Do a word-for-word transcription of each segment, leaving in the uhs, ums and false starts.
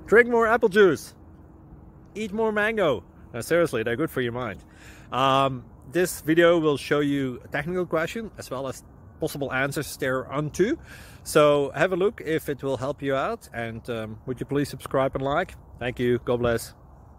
Drink more apple juice. Eat more mango. No, seriously, they're good for your mind. Um, this video will show you a technical question as well as possible answers thereunto. So have a look if it will help you out, and um, would you please subscribe and like? Thank you. God bless.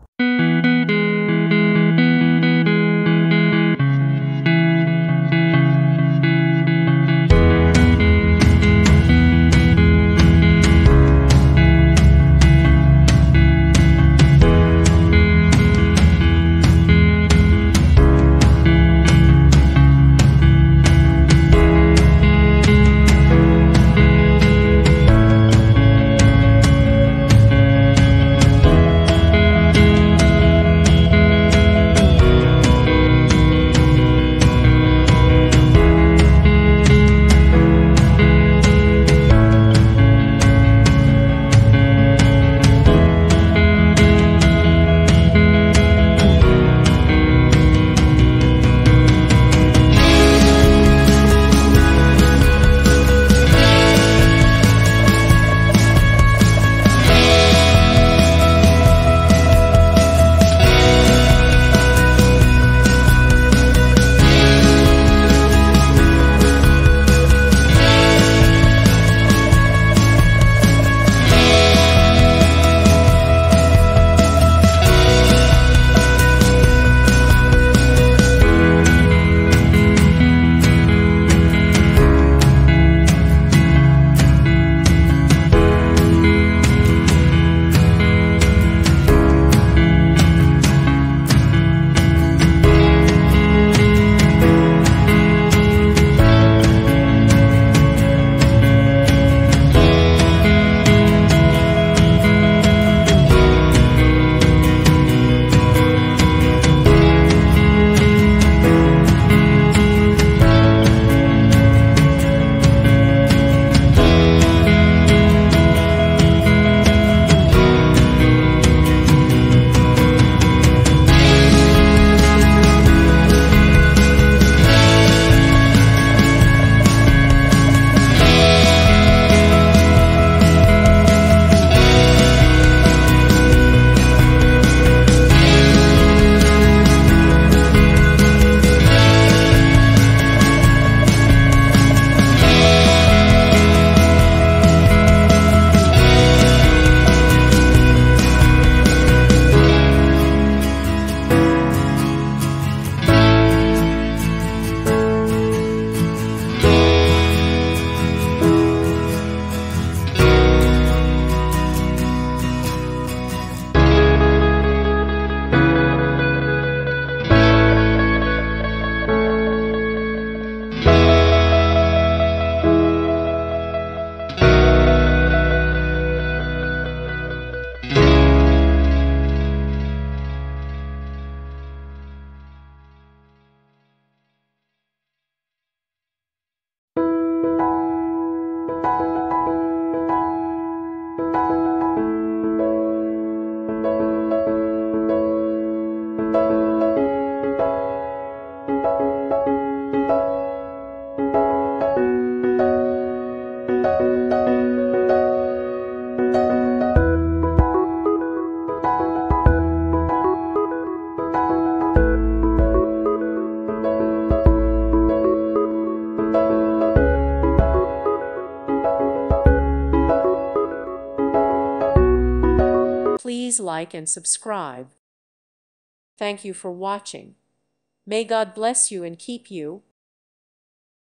Please like and subscribe. Thank you for watching. May God bless you and keep you.